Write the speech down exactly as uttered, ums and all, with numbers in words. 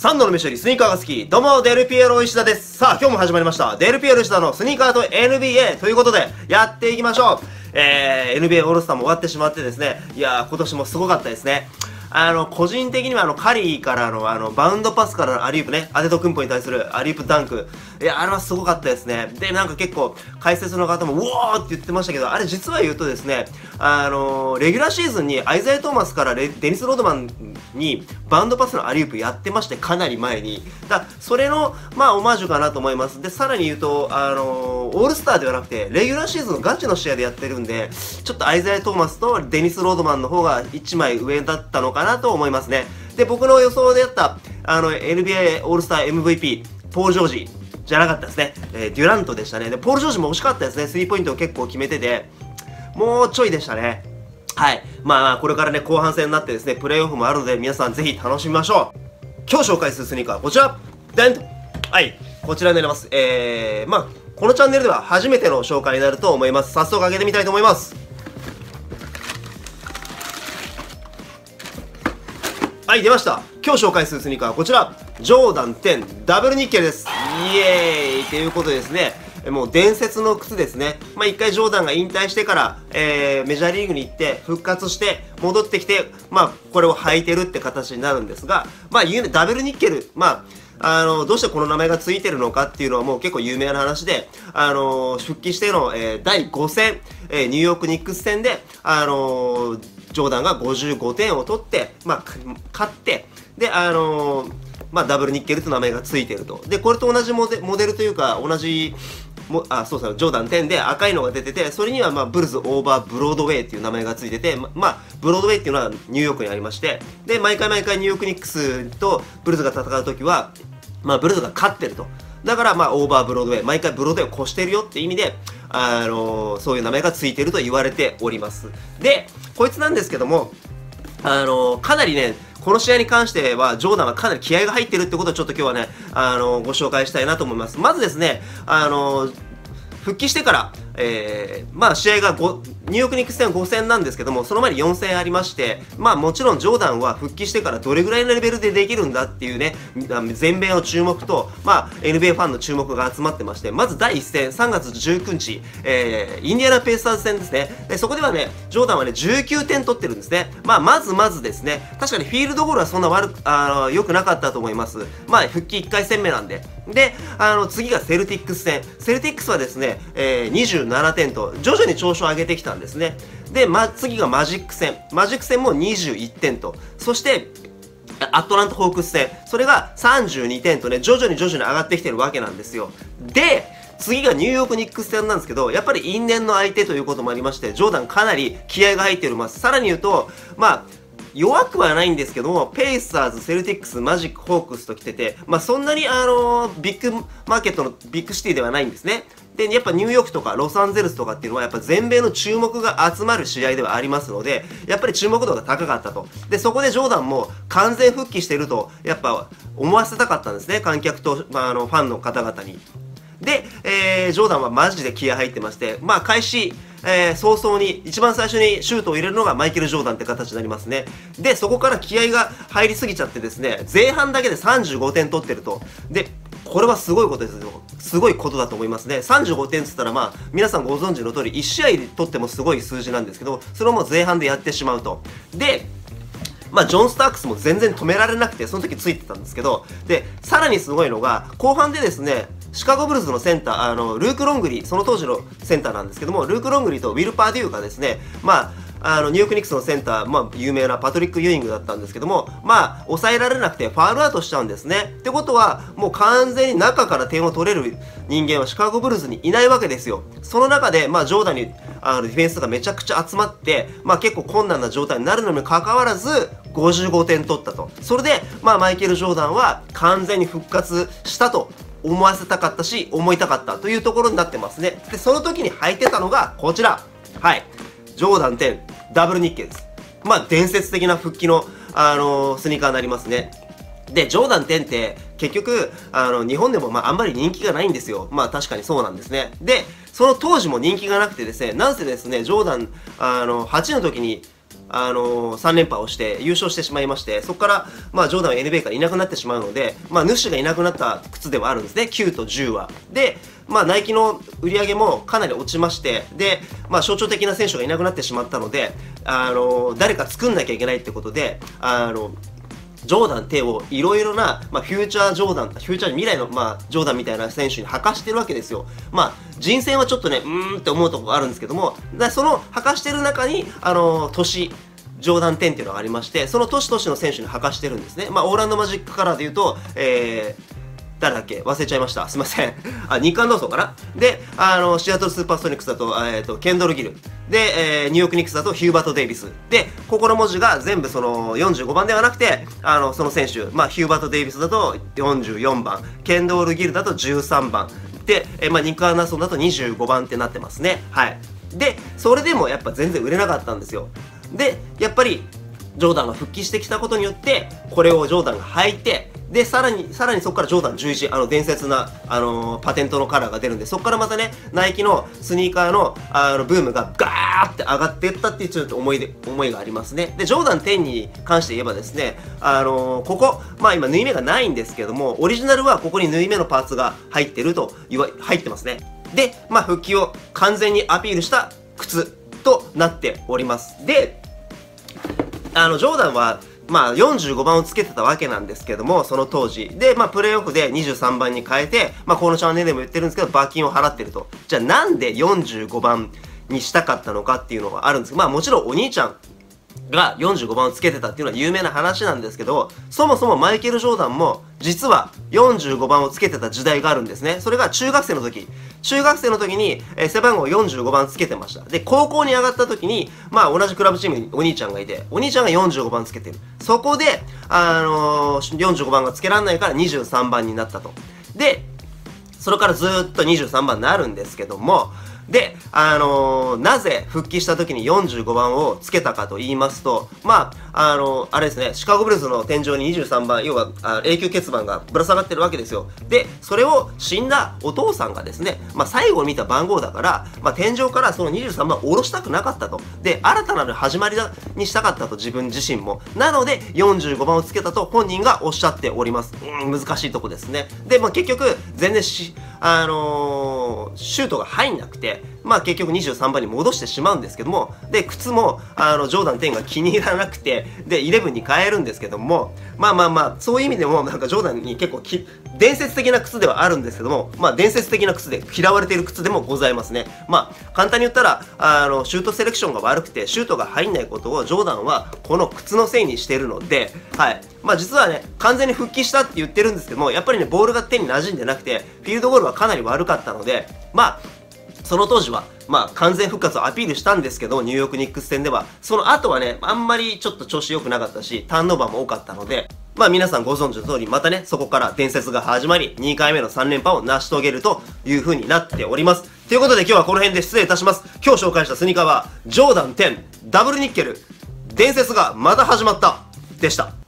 サンドの飯よりスニーカーが好き。どうも、デルピエロ石田です。さあ、今日も始まりました。デルピエロ石田のスニーカーと エヌビーエー ということで、やっていきましょう。えー、エヌビーエー オールスターも終わってしまってですね、いやー、今年もすごかったですね。あの、個人的にはあの、カリーからの、あの、バウンドパスからのアリウープね、アデトクンポに対するアリウープダンク。いや、あれはすごかったですね。で、なんか結構、解説の方も、うおーって言ってましたけど、あれ実は言うとですね、あの、レギュラーシーズンにアイザイ・トーマスからレデニス・ロードマンにバウンドパスのアリウープやってまして、かなり前に。だそれの、まあ、オマージュかなと思います。で、さらに言うと、あの、オールスターではなくて、レギュラーシーズンのガチの試合でやってるんで、ちょっとアイザイ・トーマスとデニス・ロードマンの方がいちまい上だったのかなと思いますね。で、僕の予想でやった、あの、エヌビーエー オールスター エムブイピー、ポール・ジョージじゃなかったですね。えー、デュラントでしたね。で、ポール・ジョージも惜しかったですね。スリーポイントを結構決めてて、もうちょいでしたね。はい。まあ、これからね、後半戦になってですね、プレイオフもあるので、皆さんぜひ楽しみましょう。今日紹介するスニーカーはこちらでんはい。こちらになります。えー、まあ、このチャンネルでは初めての紹介になると思います。早速開けてみたいと思います。はい、出ました。今日紹介するスニーカーはこちら。ジョーダンテンダブルニッケルです。イエーイということでですね、もう伝説の靴ですね。まあ一回ジョーダンが引退してから、えー、メジャーリーグに行って復活して戻ってきて、まあこれを履いてるって形になるんですが、まあ有名、ダブルニッケル、まああの、どうしてこの名前がついてるのかっていうのはもう結構有名な話で、あの、復帰しての、えー、だいご戦、えー、ニューヨークニックス戦で、あの、ジョーダンがごじゅうごてんを取って、まあ、勝って、で、あの、まあ、ダブルニッケルと名前がついてると。で、これと同じモデモデルというか、同じ、もあ、そうそう、ジョーダンテンで赤いのが出てて、それには、まあ、ブルズ・オーバー・ブロードウェイっていう名前がついてて、ま、まあ、ブロードウェイっていうのはニューヨークにありまして、で、毎回毎回ニューヨークニックスとブルズが戦うときは、まあ、ブルズが勝ってると。だから、まあ、オーバー・ブロードウェイ、毎回ブロードウェイを越してるよって意味で、あのー、そういう名前がついてると言われております。で、こいつなんですけども、あのー、かなりね、この試合に関しては、ジョーダンはかなり気合が入ってるってことをちょっと今日はね、あのー、ご紹介したいなと思います。まずですね、あのー、復帰してから、えー、まあ試合がニューヨークニックス戦はご戦なんですけども、その前によん戦ありまして、まあもちろんジョーダンは復帰してからどれぐらいのレベルでできるんだっていうね、全米の注目と、まあ エヌビーエー ファンの注目が集まってまして、まずだいいっ戦、さんがつじゅうくにち、えー、インディアナペイサーズ戦ですね。で、そこではね、ジョーダンはね、じゅうきゅうてん取ってるんですね。まあまずまずですね、確かにフィールドゴールはそんな悪く、あの、良くなかったと思います。まあ復帰いっかい戦目なんで。で、あの、次がセルティックス戦。セルティックスはですね、えー、にじゅうななてんと、徐々に調子を上げてきたんですね。で、ま、次がマジック戦。マジック戦もにじゅういってんと。そして、アトランタ・ホークス戦。それがさんじゅうにてんとね、徐々に徐々に上がってきてるわけなんですよ。で、次がニューヨークニックス戦なんですけど、やっぱり因縁の相手ということもありまして、ジョーダンかなり気合が入っております。さらに言うと、まあ、弱くはないんですけども、ペイサーズ、セルティックス、マジック、ホークスと来てて、まあそんなにあのー、ビッグマーケットのビッグシティではないんですね。で、やっぱニューヨークとかロサンゼルスとかっていうのはやっぱ全米の注目が集まる試合ではありますので、やっぱり注目度が高かったと。で、そこでジョーダンも完全復帰してると、やっぱ思わせたかったんですね。観客と、まあ、あの、ファンの方々に。で、えー、ジョーダンはマジで気合入ってまして、まあ開始、えー、早々に、一番最初にシュートを入れるのがマイケル・ジョーダンって形になりますね。で、そこから気合が入りすぎちゃってですね、前半だけでさんじゅうごてん取ってると。で、これはすごいことですよ。すごいことだと思いますね。さんじゅうごてんって言ったらまあ、皆さんご存知の通り、いち試合で取ってもすごい数字なんですけど、それをもう前半でやってしまうと。で、まあ、ジョン・スタークスも全然止められなくて、その時ついてたんですけど、で、さらにすごいのが、後半でですね、シカゴブルズのセンター、あの、ルーク・ロングリー、その当時のセンターなんですけども、ルーク・ロングリーとウィル・パーデューがですね、まあ、あの、ニューヨークニックスのセンター、まあ、有名なパトリック・ユーイングだったんですけども、まあ、抑えられなくてファールアウトしちゃうんですね。ってことは、もう完全に中から点を取れる人間はシカゴブルズにいないわけですよ。その中で、まあ、ジョーダンに、あの、ディフェンスがめちゃくちゃ集まって、まあ、結構困難な状態になるのに関わらず、ごじゅうごてん取ったと。それで、まあ、マイケル・ジョーダンは完全に復活したと思わせたかったし、思いたかったというところになってますね。で、その時に履いてたのがこちら。はい。ジョーダンテン、ダブルニッケルです。まあ、伝説的な復帰の、あのー、スニーカーになりますね。で、ジョーダンテンって、結局、あの、日本でもまあ、あんまり人気がないんですよ。まあ、確かにそうなんですね。で、その当時も人気がなくてですね、なんせですね、ジョーダン、あの、はちの時に、 あのー、さん連覇をして優勝してしまいまして、そこから、まあ、ジョーダンは エヌビーエー からいなくなってしまうので、まあ、主がいなくなった靴ではあるんですね、きゅうとじゅうは。で、まあ、ナイキの売り上げもかなり落ちまして、で、まあ、象徴的な選手がいなくなってしまったので、あのー、誰か作んなきゃいけないってことで、あのージョーダンテをいろいろな、まあ、フューチャージョーダン、フューチャー未来の、まあ、ジョーダンみたいな選手に履かしてるわけですよ。まあ、人選はちょっとね、うーんって思うところがあるんですけども、だその履かしてる中に、あのー、年、ジョーダンテンっていうのがありまして、その年々の選手に履かしてるんですね。まあ、オーランドマジックカラーで言うと、えー、誰だっけ忘れちゃいました。すいません。あ、日韓同窓かなで、あの、シアトルスーパーストニックスだと、えっ、ー、と、ケンドル・ギル。で、えー、ニューヨーク・ニックスだとヒューバート・デイビス。で、ここの文字が全部そのよんじゅうごばんではなくて、あの、その選手、まあ、ヒューバート・デイビスだとよんじゅうよんばん、ケンドル・ギルだとじゅうさんばん。で、えー、まあ、ニック・アナソンだとにじゅうごばんってなってますね。はい。で、それでもやっぱ全然売れなかったんですよ。で、やっぱり、ジョーダンが復帰してきたことによって、これをジョーダンが履いて、で、さらに、さらにそこからジョーダンじゅういち、あの、伝説な、あのー、パテントのカラーが出るんで、そこからまたね、ナイキのスニーカーの、あの、ブームがガーって上がっていったっていうちょっと思いで、思いがありますね。で、ジョーダンテンに関して言えばですね、あのー、ここ、まあ今縫い目がないんですけども、オリジナルはここに縫い目のパーツが入ってると言わ、入ってますね。で、まあ復帰を完全にアピールした靴となっております。で、あの、ジョーダンは、まあ、よんじゅうごばんをつけてたわけなんですけども、その当時。で、まあ、プレイオフでにじゅうさんばんに変えて、まあ、このチャンネルでも言ってるんですけど、罰金を払ってると。じゃあ、なんでよんじゅうごばんにしたかったのかっていうのがあるんですけど、まあ、もちろんお兄ちゃんがよんじゅうごばんをつけてたっていうのは有名な話なんですけど、そもそもマイケル・ジョーダンも、実はよんじゅうごばんをつけてた時代があるんですね。それが中学生の時。中学生の時に、えー、背番号よんじゅうごばんつけてました。で、高校に上がった時に、まあ同じクラブチームにお兄ちゃんがいて、お兄ちゃんがよんじゅうごばんつけてる。そこで、あのー、よんじゅうごばんがつけられないからにじゅうさんばんになったと。で、それからずーっとにじゅうさんばんになるんですけども、で、あのー、なぜ復帰した時によんじゅうごばんをつけたかと言いますと、まあ、あのー、あれですね、シカゴブルーズの天井ににじゅうさんばん、要はあ永久欠番がぶら下がってるわけですよ。で、それを死んだお父さんがですね、まあ、最後に見た番号だから、まあ、天井からそのにじゅうさんばんを下ろしたくなかったと。で、新たなる始まりだにしたかったと、自分自身も。なので、よんじゅうごばんをつけたと本人がおっしゃっております。うん、難しいとこですね。で、まあ、結局、全然し、あのー、シュートが入んなくて、まあ結局にじゅうさんばんに戻してしまうんですけども、で、靴も、あの、ジョーダンテンが気に入らなくて、で、じゅういちに変えるんですけども、まあまあまあ、そういう意味でも、なんかジョーダンに結構き、伝説的な靴ではあるんですけども、まあ伝説的な靴で、嫌われている靴でもございますね。まあ、簡単に言ったら、あの、シュートセレクションが悪くて、シュートが入んないことをジョーダンは、この靴のせいにしてるので、はい。まあ実はね、完全に復帰したって言ってるんですけども、やっぱりね、ボールが手に馴染んでなくて、フィールドゴールはかなり悪かったので、まあ、その当時は、まあ、完全復活をアピールしたんですけど、ニューヨークニックス戦では、その後はね、あんまりちょっと調子良くなかったし、ターンオーバーも多かったので、まあ皆さんご存知の通り、またね、そこから伝説が始まり、にかいめのさん連覇を成し遂げるという風になっております。ということで今日はこの辺で失礼いたします。今日紹介したスニーカーは、ジョーダンテン、ダブルニッケル、伝説がまた始まった、でした。